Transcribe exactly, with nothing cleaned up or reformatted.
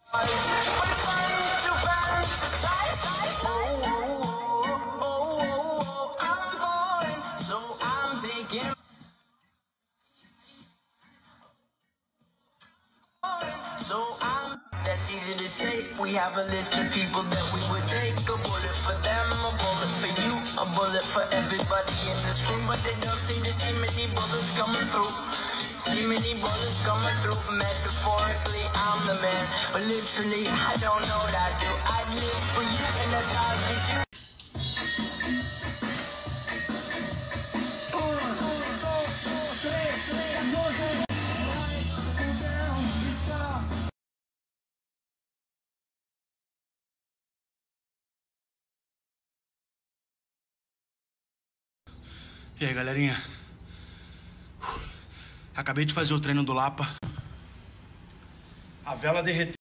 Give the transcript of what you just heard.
That's easy to say. We have a list of people that we would take. A bullet for them, a bullet for you, a bullet for everybody in this room. But they don't seem to see many bullets coming through. See many bullets coming through. Metaphorically, I'm the man, but literally, I don't know what I do. I live for you, and that's how I get you. E aí, galerinha? Acabei de fazer o treino do Lapa. A vela derreteu.